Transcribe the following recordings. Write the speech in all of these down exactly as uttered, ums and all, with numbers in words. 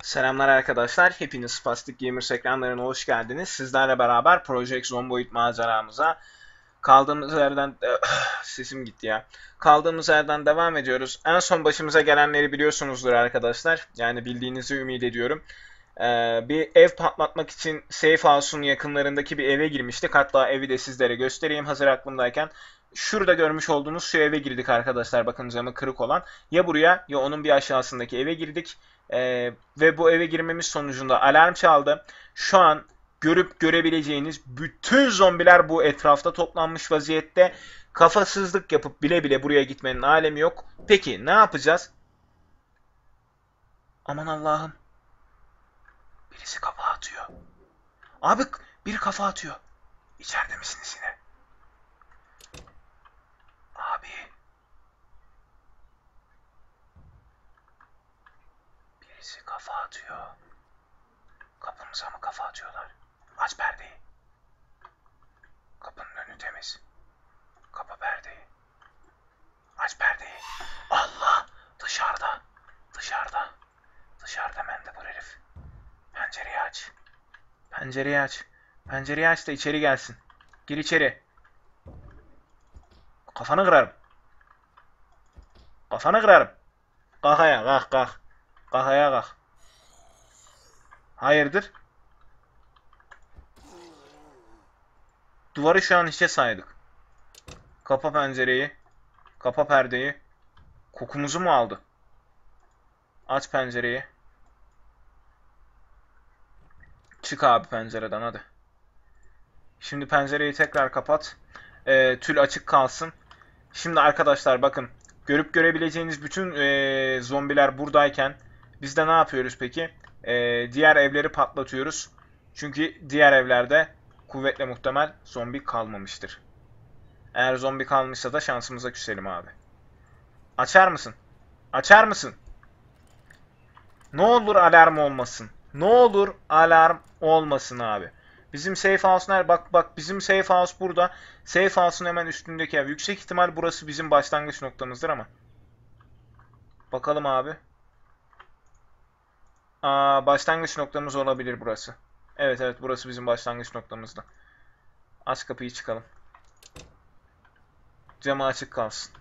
Selamlar arkadaşlar. Hepiniz Spastic Gamers ekranlarına hoş geldiniz. Sizlerle beraber Project Zomboid maceramıza kaldığımız yerden sesim gitti ya. Kaldığımız yerden devam ediyoruz. En son başımıza gelenleri biliyorsunuzdur arkadaşlar. Yani bildiğinizi ümit ediyorum. Ee, bir ev patlatmak için Safe House'un yakınlarındaki bir eve girmiştik. Hatta evi de sizlere göstereyim hazır aklımdayken. Şurada görmüş olduğunuz şu eve girdik arkadaşlar. Bakın camı kırık olan. Ya buraya ya onun bir aşağısındaki eve girdik. Ee, ve bu eve girmemiz sonucunda alarm çaldı. Şu an görüp görebileceğiniz bütün zombiler bu etrafta toplanmış vaziyette. Kafasızlık yapıp bile bile buraya gitmenin alemi yok. Peki ne yapacağız? Aman Allah'ım. Birisi kafa atıyor. Abi bir kafa atıyor. İçeride misiniz yine? Abi. Birisi kafa atıyor. Kapımıza mı kafa atıyorlar? Aç perdeyi. Kapının önü temiz. Kapa perdeyi. Aç perdeyi. Allah! Dışarıda. Dışarıda. Dışarıda mendebur herif. Pencereyi aç. Pencereyi aç. Pencereyi aç da içeri gelsin. Gir içeri. Kafanı kırarım. Kafanı kırarım. Kalk ayağa kalk kalk. Kalk ayağa kalk. Hayırdır? Duvarı şu an hiçe saydık. Kapa pencereyi. Kapa perdeyi. Kokumuzu mu aldı? Aç pencereyi. Çık abi pencereden hadi. Şimdi pencereyi tekrar kapat. Ee, tül açık kalsın. Şimdi arkadaşlar bakın. Görüp görebileceğiniz bütün e, zombiler buradayken biz de ne yapıyoruz peki? E, diğer evleri patlatıyoruz. Çünkü diğer evlerde kuvvetle muhtemel zombi kalmamıştır. Eğer zombi kalmışsa da şansımıza küselim abi. Açar mısın? Açar mısın? Ne olur alarm olmasın. Ne olur alarm olmasın abi. Bizim safe house nerede? Bak bak bizim safe house burada. Safe house'un hemen üstündeki ev. Yüksek ihtimal burası bizim başlangıç noktamızdır ama. Bakalım abi. Aa, başlangıç noktamız olabilir burası. Evet evet burası bizim başlangıç noktamızda. Aç kapıyı çıkalım. Camı açık kalsın.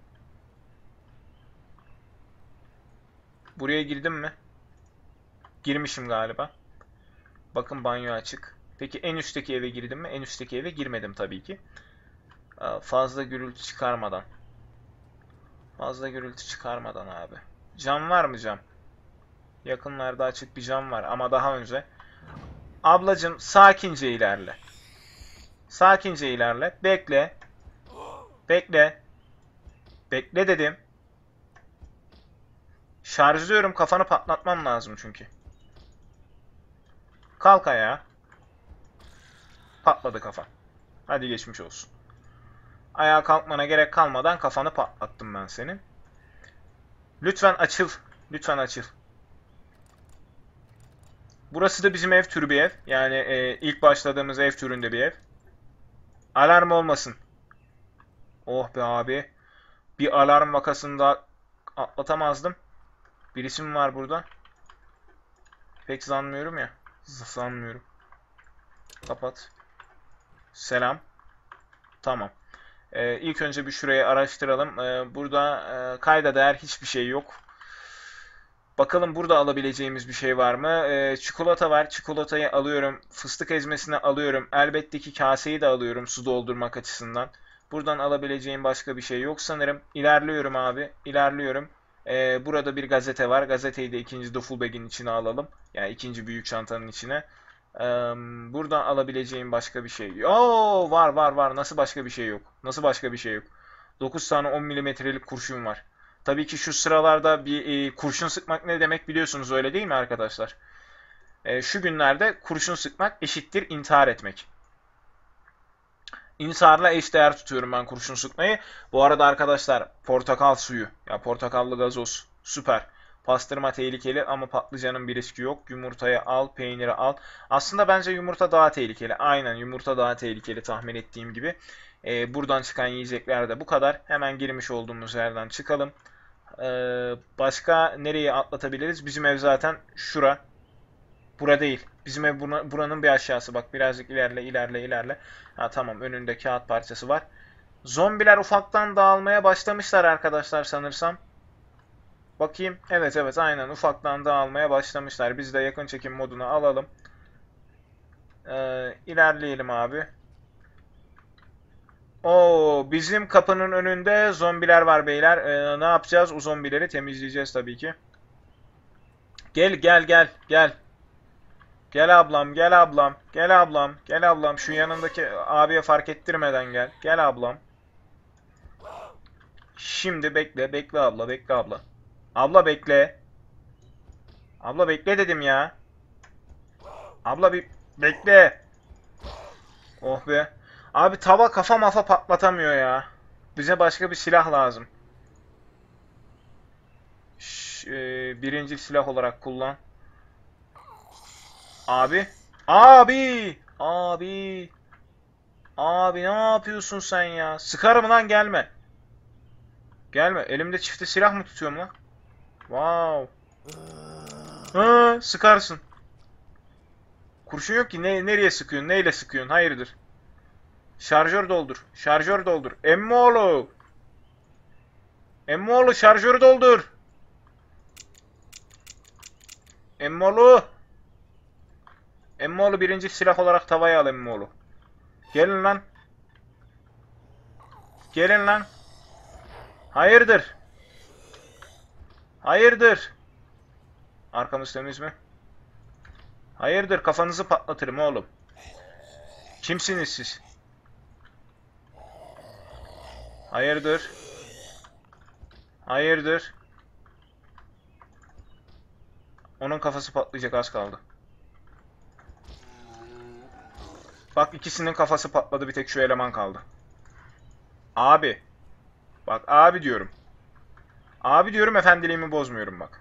Buraya girdim mi? Girmişim galiba. Bakın banyo açık. Peki en üstteki eve girdim mi? En üstteki eve girmedim tabii ki. Fazla gürültü çıkarmadan. Fazla gürültü çıkarmadan abi. Cam var mı cam? Yakınlarda açık bir cam var ama daha önce. Ablacım sakince ilerle. Sakince ilerle. Bekle. Bekle. Bekle dedim. Şarjlıyorum, kafanı patlatmam lazım çünkü. Kalk ayağa. Patladı kafan. Hadi geçmiş olsun. Ayağa kalkmana gerek kalmadan kafanı patlattım ben senin. Lütfen açıl. Lütfen açıl. Burası da bizim ev türü bir ev. Yani e, ilk başladığımız ev türünde bir ev. Alarm olmasın. Oh be abi. Bir alarm vakasında atlatamazdım. Birisi mi var burada? Pek sanmıyorum ya. Sanmıyorum. Kapat. Selam. Tamam. Ee, ilk önce bir şurayı araştıralım. Ee, burada e, kayda değer hiçbir şey yok. Bakalım burada alabileceğimiz bir şey var mı? Ee, çikolata var. Çikolatayı alıyorum. Fıstık ezmesini alıyorum. Elbette ki kaseyi de alıyorum su doldurmak açısından. Buradan alabileceğim başka bir şey yok sanırım. İlerliyorum abi. İlerliyorum. Ee, burada bir gazete var. Gazeteyi de ikinci duffel bag'in içine alalım. Yani ikinci büyük çantanın içine. Ee, buradan alabileceğim başka bir şey. Oo, var var var. Nasıl başka bir şey yok? Nasıl başka bir şey yok? dokuz tane on milimetrelik kurşun var. Tabii ki şu sıralarda bir e, kurşun sıkmak ne demek biliyorsunuz öyle değil mi arkadaşlar? E, şu günlerde kurşun sıkmak eşittir intihar etmek. İntiharla eşdeğer tutuyorum ben kurşun sıkmayı. Bu arada arkadaşlar portakal suyu ya portakallı gazoz süper. Pastırma tehlikeli ama patlıcanın bir riski yok. Yumurtayı al, peyniri al. Aslında bence yumurta daha tehlikeli. Aynen yumurta daha tehlikeli tahmin ettiğim gibi. Ee, buradan çıkan yiyecekler de bu kadar. Hemen girmiş olduğumuz yerden çıkalım. Ee, başka nereye atlatabiliriz? Bizim ev zaten şura. Bura değil. Bizim ev buna, buranın bir aşağısı. Bak birazcık ilerle ilerle ilerle. Ha tamam, önünde kağıt parçası var. Zombiler ufaktan dağılmaya başlamışlar arkadaşlar sanırsam. Bakayım. Evet evet, aynen ufaktan dağılmaya başlamışlar. Biz de yakın çekim moduna alalım. Ee, ilerleyelim abi. Oo, bizim kapının önünde zombiler var beyler. Ee, ne yapacağız? O zombileri temizleyeceğiz tabii ki. Gel gel gel gel. Gel ablam, gel ablam, gel ablam, gel ablam. Şu yanındaki abiye fark ettirmeden gel. Gel ablam. Şimdi bekle, bekle abla, bekle abla. Abla bekle. Abla bekle dedim ya. Abla bir bekle. Oh be. Abi tava kafa mafa patlatamıyor ya. Bize başka bir silah lazım. Ş e, birinci silah olarak kullan. Abi. Abi. Abi. Abi ne yapıyorsun sen ya? Sıkarım lan, gelme. Gelme. Elimde çifte silah mı tutuyorum lan? Wow. Ha, sıkarsın. Kurşun yok ki. Ne, nereye sıkıyorsun? Neyle sıkıyorsun? Hayırdır? Şarjör doldur. Şarjör doldur. Emmoğlu. Emmoğlu şarjörü doldur. Emmoğlu. Emmoğlu birinci silah olarak tavayı al Emmoğlu. Gelin lan. Gelin lan. Hayırdır? Hayırdır? Arkamız temiz mi? Hayırdır, kafanızı patlatırım oğlum. Kimsiniz siz? Hayırdır? Hayırdır? Onun kafası patlayacak, az kaldı. Bak ikisinin kafası patladı, bir tek şu eleman kaldı. Abi. Bak abi diyorum. Abi diyorum, efendiliğimi bozmuyorum bak.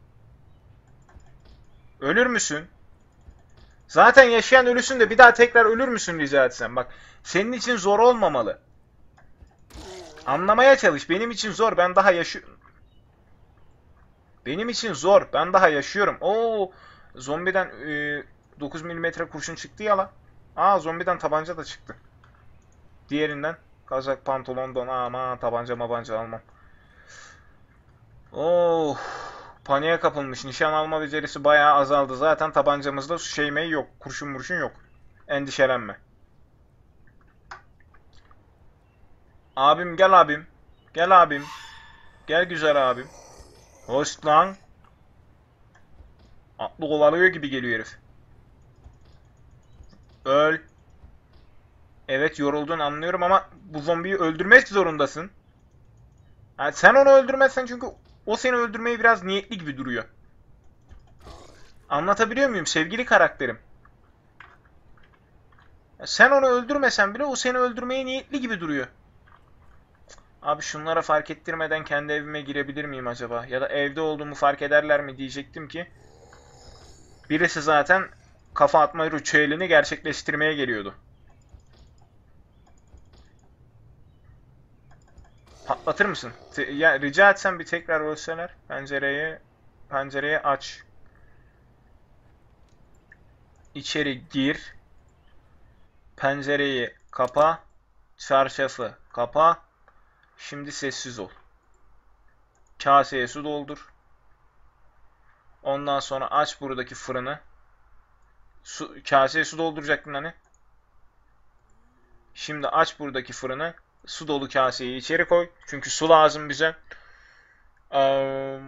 Ölür müsün? Zaten yaşayan ölüsün de bir daha tekrar ölür müsün rica etsem? Bak senin için zor olmamalı. Anlamaya çalış. Benim için zor. Ben daha yaşıyorum. Benim için zor. Ben daha yaşıyorum. Oo, zombiden e, dokuz milimetre kurşun çıktı ya lan. Aa, zombiden tabanca da çıktı. Diğerinden kazak, pantolon, don. Aman tabanca mabanca almam. Oh, paniğe kapılmış. Nişan alma becerisi bayağı azaldı. Zaten tabancamızda şeymeyi yok. Kurşun murşun yok. Endişelenme. Abim gel abim. Gel abim. Gel güzel abim. Hoş lan. Atlı kovalıyor gibi geliyor herif. Öl. Evet, yoruldun anlıyorum ama bu zombiyi öldürmek zorundasın. Yani sen onu öldürmezsen, çünkü o seni öldürmeyi biraz niyetli gibi duruyor. Anlatabiliyor muyum sevgili karakterim? Ya sen onu öldürmesen bile o seni öldürmeye niyetli gibi duruyor. Abi şunlara fark ettirmeden kendi evime girebilir miyim acaba? Ya da evde olduğumu fark ederler mi diyecektim ki. Birisi zaten kafa atma ritüelini gerçekleştirmeye geliyordu. Patlatır mısın? Te- ya rica etsem bir tekrar ölseler. Pencereyi pencereyi aç. İçeri gir. Pencereyi kapa. Çarşafı kapa. Şimdi sessiz ol. Kaseye su doldur. Ondan sonra aç buradaki fırını. Su, kaseye su dolduracaktın hani. Şimdi aç buradaki fırını. Su dolu kaseyi içeri koy. Çünkü su lazım bize. Ee,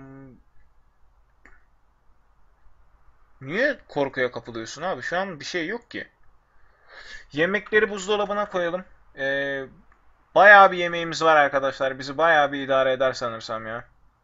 niye korkuya kapılıyorsun abi? Şu an bir şey yok ki. Yemekleri buzdolabına koyalım. Ee, bayağı bir yemeğimiz var arkadaşlar. Bizi bayağı bir idare eder sanırsam ya.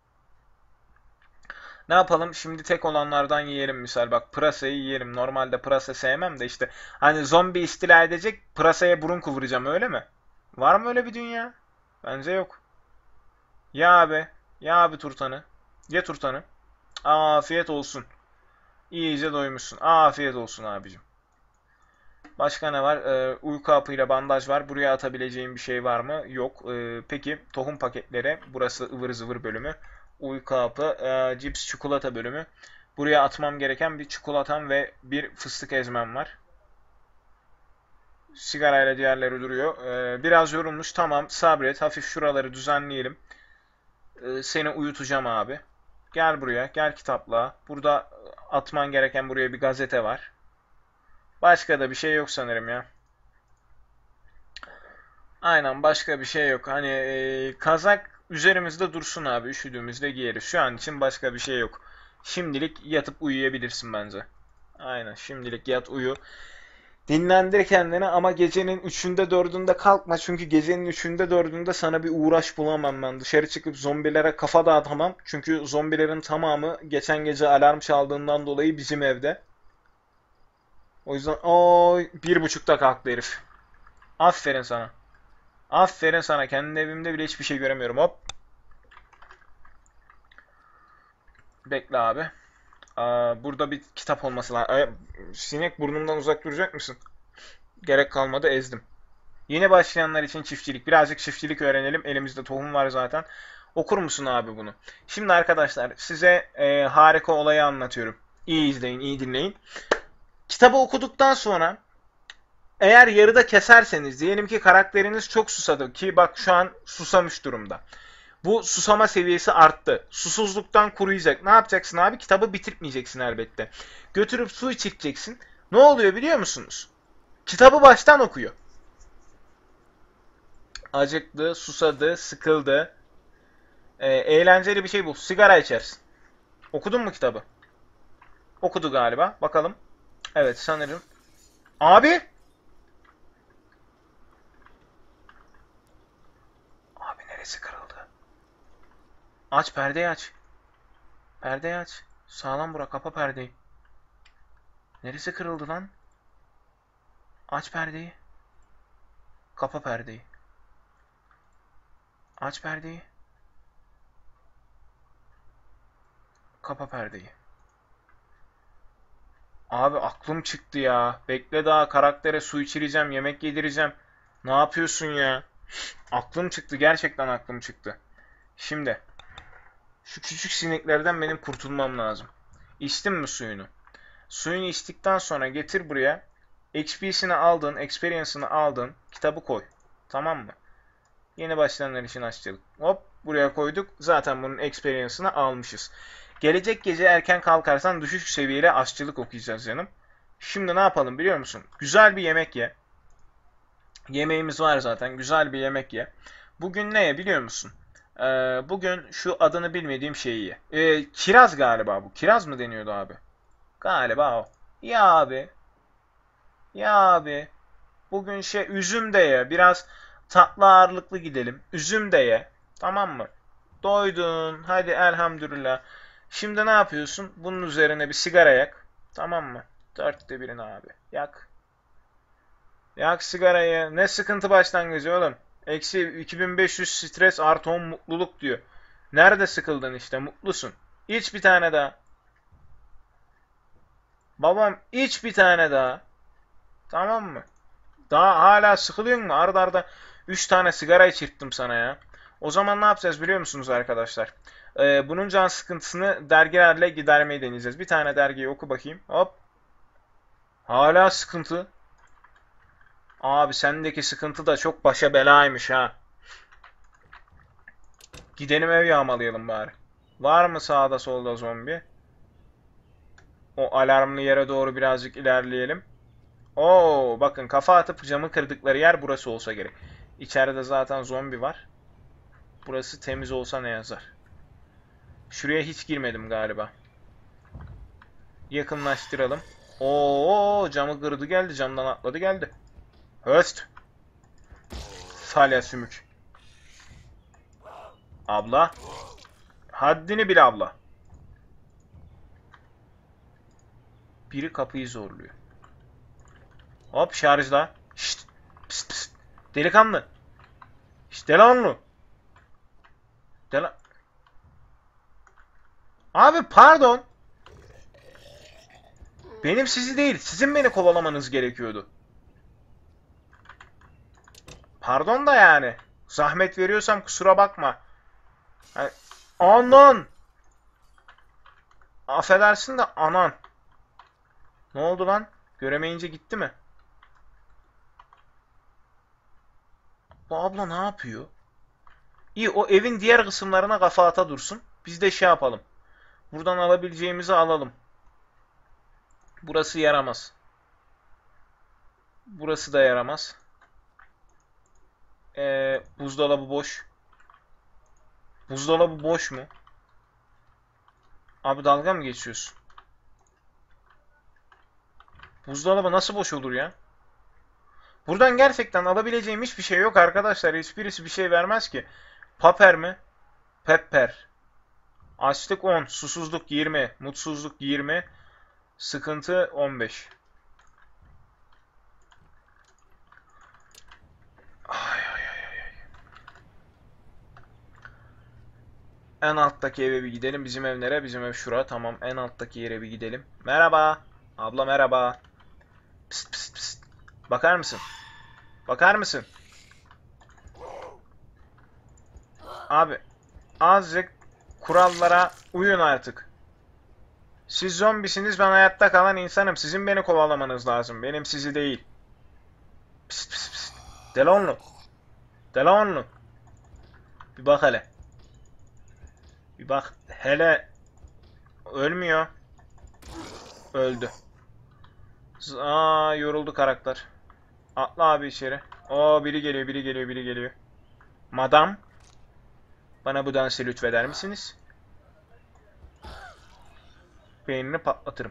Ne yapalım? Şimdi tek olanlardan yiyelim misal. Bak pırasayı yiyelim. Normalde pırasa sevmem de işte. Hani zombi istila edecek, pırasaya burun kıvıracağım, öyle mi? Var mı öyle bir dünya? Bence yok. Ya abi. Ya abi turtanı. Ye turtanı. Afiyet olsun. İyice doymuşsun. Afiyet olsun abicim. Başka ne var? Ee, uyku hapıyla bandaj var. Buraya atabileceğim bir şey var mı? Yok. Ee, peki tohum paketleri. Burası ıvır zıvır bölümü. Uyku hapı, e, cips, çikolata bölümü. Buraya atmam gereken bir çikolatam ve bir fıstık ezmem var. Sigarayla diğerleri duruyor. Ee, biraz yorulmuş. Tamam, sabret. Hafif şuraları düzenleyelim. Ee, seni uyutacağım abi. Gel buraya. Gel kitapla. Burada atman gereken buraya bir gazete var. Başka da bir şey yok sanırım ya. Aynen, başka bir şey yok. Hani e, kazak üzerimizde dursun abi. Üşüdüğümüzde giyeriz. Şu an için başka bir şey yok. Şimdilik yatıp uyuyabilirsin bence. Aynen, şimdilik yat uyu. Dinlendir kendini ama gecenin üçünde dördünde kalkma. Çünkü gecenin üçünde dördünde sana bir uğraş bulamam ben. Dışarı çıkıp zombilere kafa dağıtamam. Çünkü zombilerin tamamı geçen gece alarm çaldığından dolayı bizim evde. O yüzden o bir buçukta kalktı herif. Aferin sana. Aferin sana. Kendi evimde bile hiçbir şey göremiyorum. Hop. Bekle abi. Aa, burada bir kitap olması lazım. Sinek, burnumdan uzak duracak mısın? Gerek kalmadı, ezdim. Yeni başlayanlar için çiftçilik. Birazcık çiftçilik öğrenelim. Elimizde tohum var zaten. Okur musun abi bunu? Şimdi arkadaşlar size e, harika olayı anlatıyorum. İyi izleyin, iyi dinleyin. Kitabı okuduktan sonra eğer yarıda keserseniz, diyelim ki karakteriniz çok susadı ki bak şu an susamış durumda. Bu susama seviyesi arttı. Susuzluktan kuruyacak. Ne yapacaksın abi? Kitabı bitirtmeyeceksin elbette. Götürüp su içeceksin. Ne oluyor biliyor musunuz? Kitabı baştan okuyor. Acıktı, susadı, sıkıldı. Ee, eğlenceli bir şey bul. Sigara içersin. Okudun mu kitabı? Okudu galiba. Bakalım. Evet, sanırım. Abi! Abi neresi kırıldı? Aç perdeyi aç. Perdeyi aç. Sağlam bura, kapa perdeyi. Neresi kırıldı lan? Aç perdeyi. Kapa perdeyi. Aç perdeyi. Kapa perdeyi. Abi aklım çıktı ya. Bekle, daha karaktere su içireceğim, yemek yedireceğim. Ne yapıyorsun ya? Aklım çıktı, gerçekten aklım çıktı. Şimdi şu küçük sineklerden benim kurtulmam lazım. İçtin mi suyunu? Suyunu içtikten sonra getir buraya. X P'sini aldın, Experience'ını aldın. Kitabı koy. Tamam mı? Yeni başlayanlar için açtık. Hop, buraya koyduk. Zaten bunun Experience'ını almışız. Gelecek gece erken kalkarsan düşük seviyeli aşçılık okuyacağız canım. Şimdi ne yapalım biliyor musun? Güzel bir yemek ye. Yemeğimiz var zaten. Güzel bir yemek ye. Bugün ne ye biliyor musun? Ee, bugün şu adını bilmediğim şeyi ye. Ee, kiraz galiba bu. Kiraz mı deniyordu abi? Galiba o. Ya abi. Ya abi. Bugün şey üzüm de ye. Biraz tatlı ağırlıklı gidelim. Üzüm de ye. Tamam mı? Doydun. Hadi elhamdülillah. Şimdi ne yapıyorsun? Bunun üzerine bir sigara yak. Tamam mı? Dörtte birini abi. Yak. Yak sigarayı. Ne sıkıntı başlangıcı oğlum? Eksi iki bin beş yüz stres artı on mutluluk diyor. Nerede sıkıldın işte? Mutlusun. İç bir tane daha. Babam iç bir tane daha. Tamam mı? Daha hala sıkılıyor mu? Arda arda üç tane sigara içirttim sana ya. O zaman ne yapacağız biliyor musunuz arkadaşlar? Ee, bunun can sıkıntısını dergilerle gidermeyi deneyeceğiz. Bir tane dergiyi oku bakayım. Hop. Hala sıkıntı. Abi sendeki sıkıntı da çok başa belaymış ha. Gidelim ev yağmalayalım bari. Var mı sağda solda zombi? O alarmlı yere doğru birazcık ilerleyelim. Oo, bakın kafa atıp camı kırdıkları yer burası olsa gerek. İçeride zaten zombi var. Burası temiz olsa ne yazar? Şuraya hiç girmedim galiba. Yakınlaştıralım. Oo, camı kırdı geldi. Camdan atladı geldi. Höst. Salya sümük. Abla. Haddini bil abla. Biri kapıyı zorluyor. Hop, şarjla. Şşt. Pst, pst. Delikanlı. Şşt, delikanlı. Del Abi pardon. Benim sizi değil, sizin beni kovalamanız gerekiyordu. Pardon da yani. Zahmet veriyorsam kusura bakma. Yani Anan! Affedersin de anan. Ne oldu lan? Göremeyince gitti mi? Bu abla ne yapıyor? İyi, o evin diğer kısımlarına kafa ata dursun. Biz de şey yapalım. Buradan alabileceğimizi alalım. Burası yaramaz. Burası da yaramaz. Ee, buzdolabı boş. Buzdolabı boş mu? Abi dalga mı geçiyorsun? Buzdolabı nasıl boş olur ya? Buradan gerçekten alabileceğim hiçbir şey yok arkadaşlar. Hiçbirisi bir şey vermez ki. Paper mi? Pepper. Açlık on. Susuzluk yirmi. Mutsuzluk yirmi. Sıkıntı on beş. Ay ay ay ay. En alttaki eve bir gidelim. Bizim ev nere? Bizim ev şura. Tamam. En alttaki yere bir gidelim. Merhaba. Abla merhaba. Pist pist pist. Bakar mısın? Bakar mısın? Abi azıcık kurallara uyun artık. Siz zombisiniz, ben hayatta kalan insanım. Sizin beni kovalamanız lazım. Benim sizi değil. Pist pist pist. Delonlu. Delonlu. Bir bak hele. Bir bak hele. Ölmüyor. Öldü. Aa, yoruldu karakter. Atla abi içeri. Oo, biri geliyor, biri geliyor, biri geliyor. Madam, bana bu dansı lütfeder misiniz? Beynini patlatırım.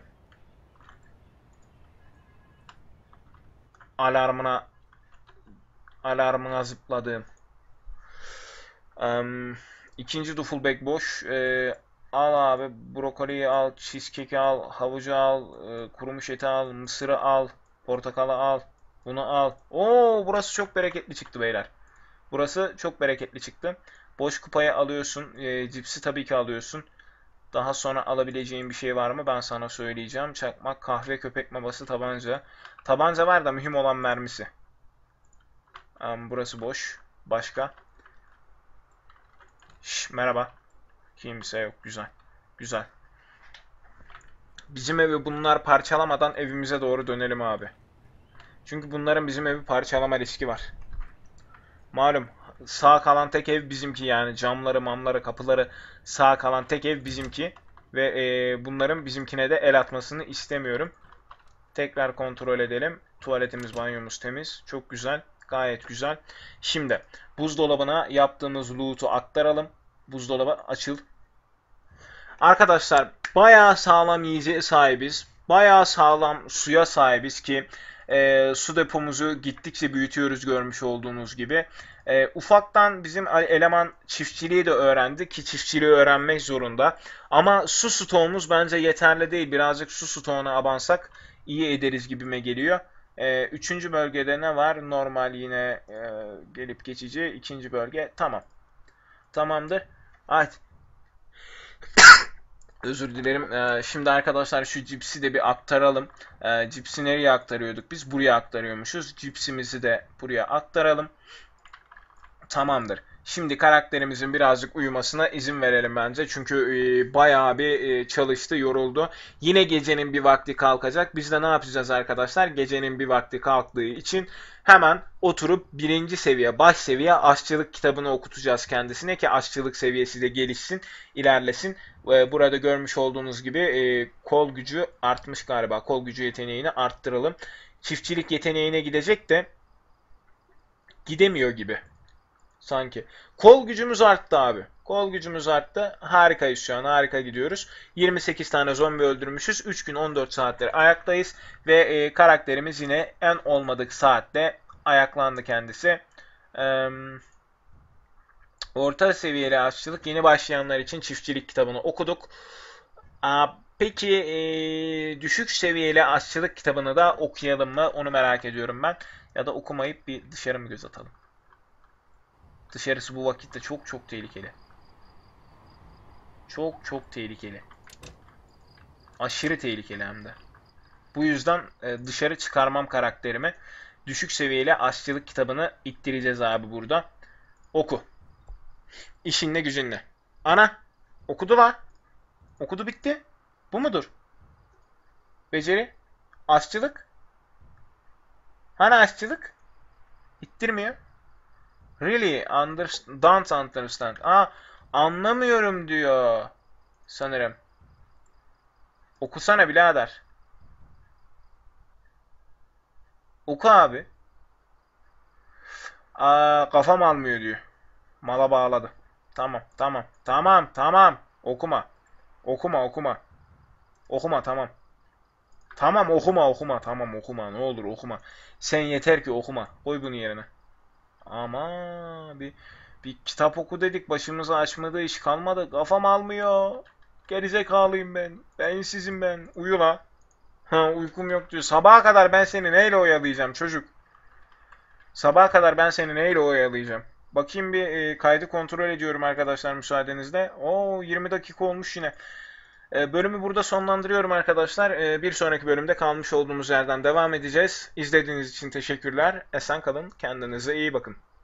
Alarmına alarmına zıpladığım. Um, ikinci duffel boş. Ee, al abi, brokoliyi al, cheesecake'i al, havucu al, e, kurumuş eti al, mısırı al, portakalı al, bunu al. Oo, burası çok bereketli çıktı beyler. Burası çok bereketli çıktı. Boş kupayı alıyorsun, e, cipsi tabii ki alıyorsun. Daha sonra alabileceğin bir şey var mı? Ben sana söyleyeceğim. Çakmak, kahve, köpek maması, tabanca. Tabanca var da mühim olan mermisi. Um, burası boş. Başka? Şş, merhaba. Kimse yok. Güzel. Güzel. Bizim evi bunlar parçalamadan evimize doğru dönelim abi. Çünkü bunların bizim evi parçalama riski var. Malum sağ kalan tek ev bizimki, yani camları, mamları, kapıları sağ kalan tek ev bizimki. Ve e, bunların bizimkine de el atmasını istemiyorum. Tekrar kontrol edelim. Tuvaletimiz, banyomuz temiz. Çok güzel. Gayet güzel. Şimdi buzdolabına yaptığımız loot'u aktaralım. Buzdolabı açıl. Arkadaşlar bayağı sağlam yiyeceğe sahibiz. Bayağı sağlam suya sahibiz ki e, su depomuzu gittikçe büyütüyoruz, görmüş olduğunuz gibi. E, ufaktan bizim eleman çiftçiliği de öğrendi ki çiftçiliği öğrenmek zorunda. Ama su stoğumuz bence yeterli değil. Birazcık su stoğuna abansak iyi ederiz gibime geliyor. E, üçüncü bölgede ne var? Normal yine e, gelip geçici. İkinci bölge tamam. Tamamdır. Haydi. Özür dilerim. Ee, şimdi arkadaşlar şu cipsi de bir aktaralım. Ee, cipsi nereye aktarıyorduk biz? Buraya aktarıyormuşuz. Cipsimizi de buraya aktaralım. Tamamdır. Şimdi karakterimizin birazcık uyumasına izin verelim bence. Çünkü e, bayağı bir e, çalıştı, yoruldu. Yine gecenin bir vakti kalkacak. Biz de ne yapacağız arkadaşlar? Gecenin bir vakti kalktığı için hemen oturup birinci seviye, baş seviye aşçılık kitabını okutacağız kendisine ki aşçılık seviyesi de gelişsin, ilerlesin. E, burada görmüş olduğunuz gibi e, kol gücü artmış galiba. Kol gücü yeteneğini arttıralım. Çiftçilik yeteneğine gidecek de gidemiyor gibi. Sanki. Kol gücümüz arttı abi. Kol gücümüz arttı. Harikayız şu an. Harika gidiyoruz. yirmi sekiz tane zombi öldürmüşüz. üç gün on dört saattir ayaktayız. Ve e, karakterimiz yine en olmadık saatte ayaklandı kendisi. Ee, orta seviyeli aşçılık. Yeni başlayanlar için çiftçilik kitabını okuduk. Aa, peki e, düşük seviyeli aşçılık kitabını da okuyalım mı? Onu merak ediyorum ben. Ya da okumayıp bir dışarı mı göz atalım? Dışarısı bu vakitte çok çok tehlikeli. Çok çok tehlikeli. Aşırı tehlikeli hem de. Bu yüzden e, dışarı çıkarmam karakterimi. Düşük seviyeli aşçılık kitabını ittireceğiz abi burada. Oku. İşinle gücünle. Ana. Okudu la. Okudu bitti. Bu mudur? Beceri. Aşçılık. Hani aşçılık? İttirmiyor. Really? Under, don't understand. Aa, anlamıyorum diyor. Sanırım. Okusana birader. Oku abi. Aa, kafam almıyor diyor. Mala bağladı. Tamam, tamam, tamam, tamam. Okuma. Okuma, okuma. Okuma, tamam. Tamam, okuma, okuma. Tamam, okuma. Ne olur okuma. Sen yeter ki okuma. Koy bunu yerine. Ama bir bir kitap oku dedik. Başımıza açmadığı iş kalmadı. Kafam almıyor. Gerizekalıyım ben. Beyinsizim ben. Uyu la. Ha, uykum yok diyor. Sabaha kadar ben seni neyle oyalayacağım çocuk? Sabaha kadar ben seni neyle oyalayacağım? Bakayım bir e, kaydı kontrol ediyorum arkadaşlar müsaadenizle. Oo, yirmi dakika olmuş yine. E, bölümü burada sonlandırıyorum arkadaşlar. E, bir sonraki bölümde kalmış olduğumuz yerden devam edeceğiz. İzlediğiniz için teşekkürler. Esen kalın. Kendinize iyi bakın.